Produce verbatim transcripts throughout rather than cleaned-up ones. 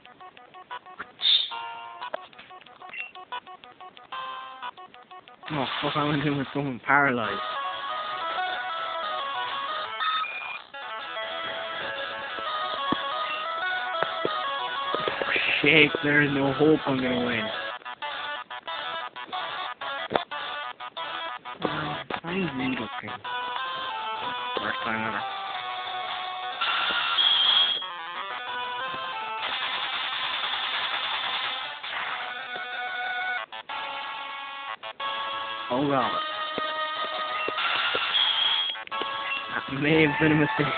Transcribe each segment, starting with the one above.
Oh, fuck, I went in with someone paralysed. Shit, there is no hope I'm gonna win. I need a thing. First time ever. Oh god. That may have been a mistake.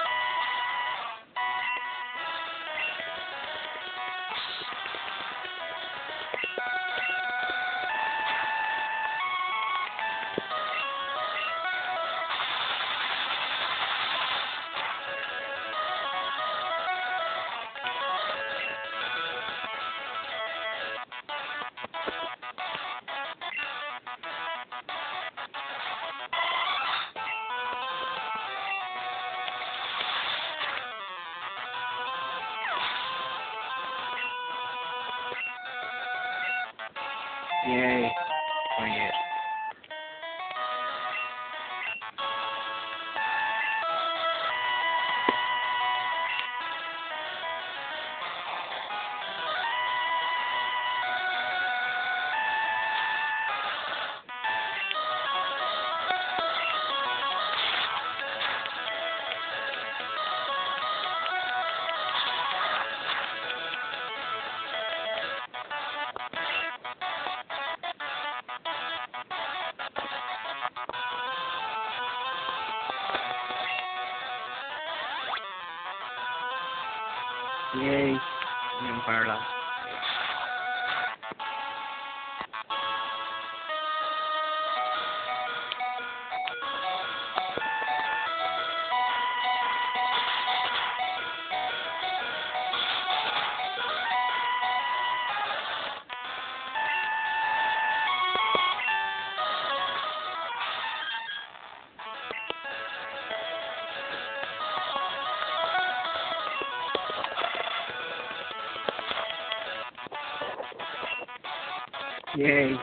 Yay. Oh yeah. Yay. I'm paralyzed. Yay.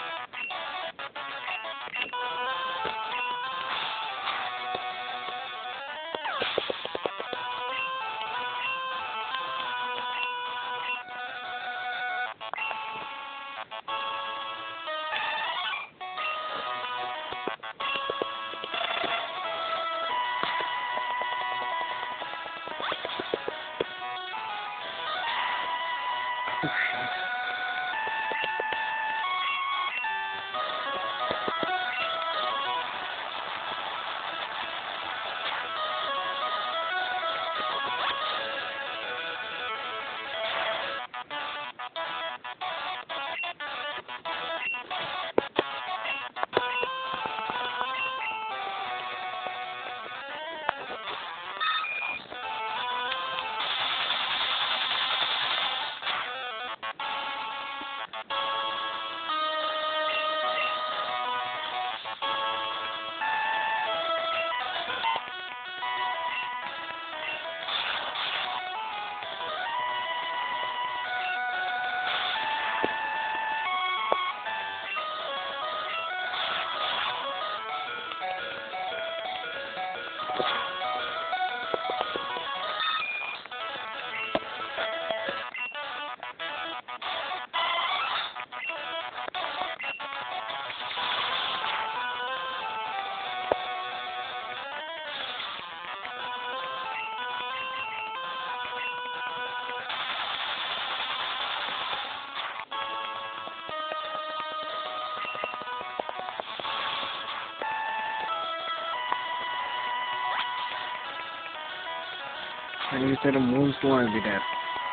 And you said him once more and be dead.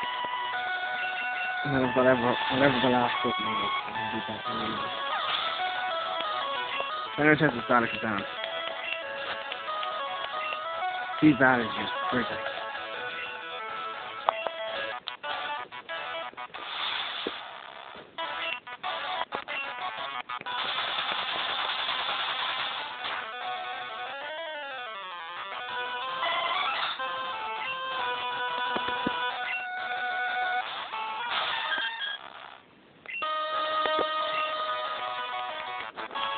And then whatever, whatever the last foot was, I'll be back in the Better test the static is down. These bad is just crazy.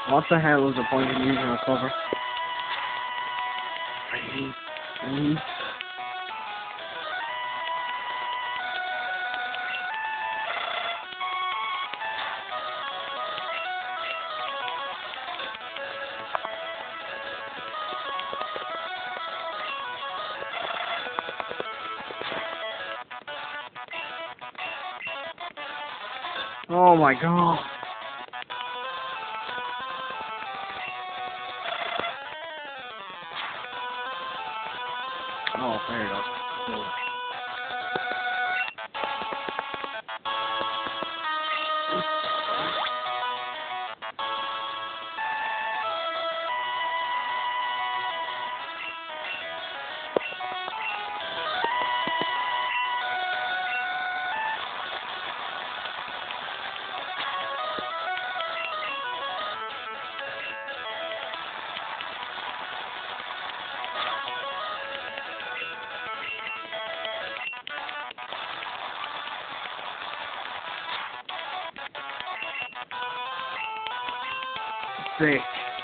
What the hell was the point of using a cover? Mm-hmm. Oh my god. Oh, there you go. Cool. Sick.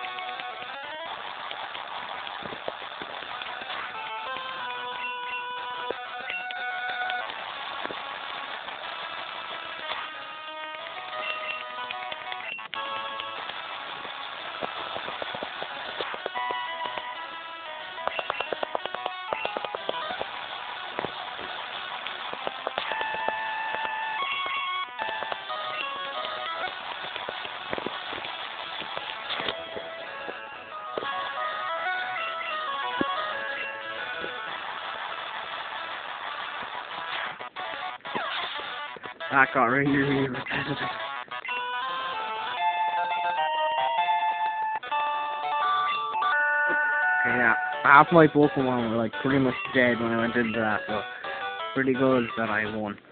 That got really, really repetitive. Okay, yeah. Half my Pokemon were like pretty much dead when I went into that, so pretty good that I won.